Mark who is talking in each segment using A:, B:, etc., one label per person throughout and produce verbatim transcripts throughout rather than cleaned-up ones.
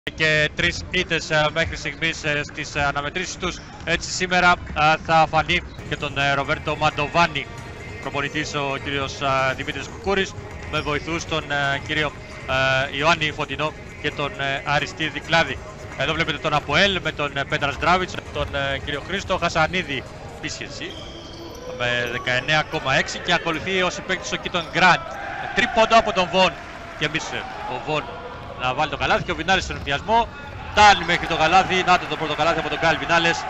A: Και τρεις ήττες μέχρι στιγμής στις αναμετρήσεις τους. Έτσι σήμερα θα φανεί και τον Ρομπέρτο Μαντοβάνι προπονητής ο κύριος Δημήτρης Κουκούρης, με βοηθούς τον κύριο Ιωάννη Φωτεινό και τον Αριστίδη Κλάδη. Εδώ βλέπετε τον Αποέλ με τον Πέτρας Ντράβιτς, τον κύριο Χρήστο Χασανίδη Πίσχεση με δεκαεννέα κόμμα έξι και ακολουθεί ως παίκτης ο Κίτον Γκραντ. Τρίποντο από τον Βον και εμείς ο Βον να βάλει το καλάθι και ο Βινάλες στον εμφιασμό. Τάνει μέχρι το καλάθι, να το το πρώτο καλάθι από τον Γκάλ Βινάλες.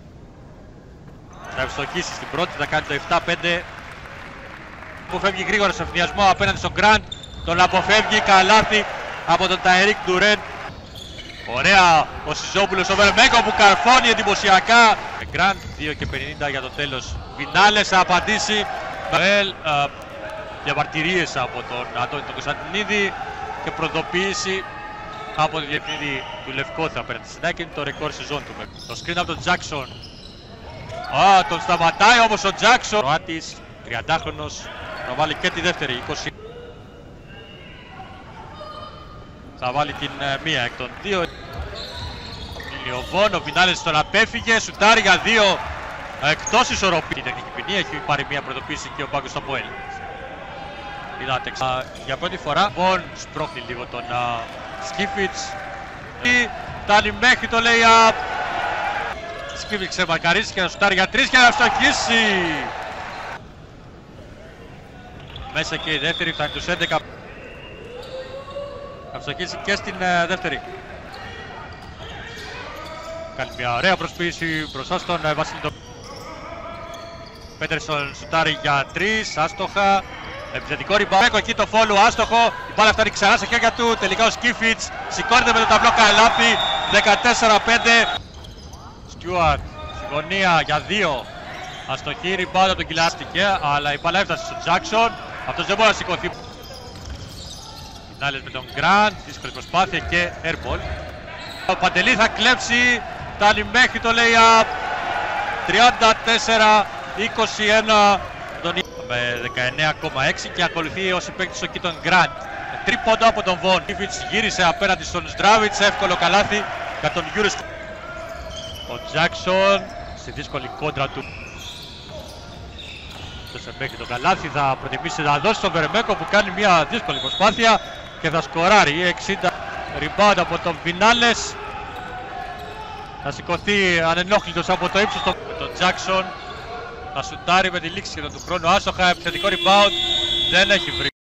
A: Θα ευστοχίσει στην πρώτη, θα κάνει το επτά πέντε. Αποφεύγει γρήγορα στον εμφιασμό απέναντι στον Γκραντ. Τον αποφεύγει, καλάθι από τον Ταερίκ Ντουρέν. Ωραία ο Σιζόπουλος, ο Βερμέκο που καρφώνει εντυπωσιακά. Γκραντ, δύο και πενήντα για το τέλος. Βινάλες θα απαντήσει. Βελ, διαμαρτυρίες από τον Αντώνη τον Κωνσταντινίδη και προδοποίηση από τον διευθυντή του Λευκόθα απέναντι στην Άκεν, το ρεκόρ σεζόν του. Το screen από τον Τζάκσον. Α, τον σταματάει όμως ο Τζάκσον. Ο Άτης, τριαντάχρονος, θα βάλει και τη δεύτερη, είκοσι. Θα βάλει την uh, μία εκ των δύο. Ο Βον, ο Βινάλες τον απέφυγε, σουτάρει για δύο εκτός ισορροπή. Την τεχνική ποινή, έχει πάρει μία πρωτοποίηση και ο Πάγκος στο Αποέλ. Είδατε, uh, για πρώτη φορά Βον σπρώχνει λίγο τον uh, Σκίφιτς. Φτάνει μέχρι το lay-up. Σκίφιτς ξεμαρκαρίζει και να σουτάρει για τρεις και να ευστοχίσει. Μέσα και η δεύτερη, φτάνει τους έντεκα. Θα ευστοχίσει και στην uh, δεύτερη. Κάνει μια ωραία προσποίηση μπροστά στον uh, Βασίλη. Πέτερσον σουτάρει για τρεις, άστοχα. Επιθετικό ριμπάκο, εκεί το φόλου άστοχο. Η μπάλα φτάνει ξανά σε χέρια του. Τελικά ο Σκίφιτς σηκώνεται με το ταμπλό καλάθι. δεκατέσσερα πέντε. Στιούαρτ στη γωνία για δύο. Αστοχή, ριμπάουντα τον κυλάστηκε, αλλά η μπάλα έφτασε στον Τζάκσον. Αυτός δεν μπορεί να σηκωθεί. Φινάλες με τον Γκραντ, δύσκολη προσπάθεια και airball. Ο Παντελή θα κλέψει, φτάνει μέχρι το lay-up. τριάντα τέσσερα είκοσι ένα. Με δεκαεννέα κόμμα έξι και ακολουθεί ως παίκτης ο Κίτον Γκραντ. Τρίποντο από τον Βον. Σκίφιτς γύρισε απέναντι στον Στράβιτς, εύκολο καλάθι για τον Γιούρις. Ο Τζάκσον στη δύσκολη κόντρα του. Δώσε μέχρι το καλάθι, θα προτιμήσει να δώσει στον Βερμέκο που κάνει μια δύσκολη προσπάθεια και θα σκοράρει. εξήντα rebound από τον Βινάλες. Θα σηκωθεί ανενόχλητος από το ύψος του. Τον Τζάκσον θα σουτάρει με τη λήξη του χρόνου άστοχα, επιθετικό rebound, δεν έχει βρει.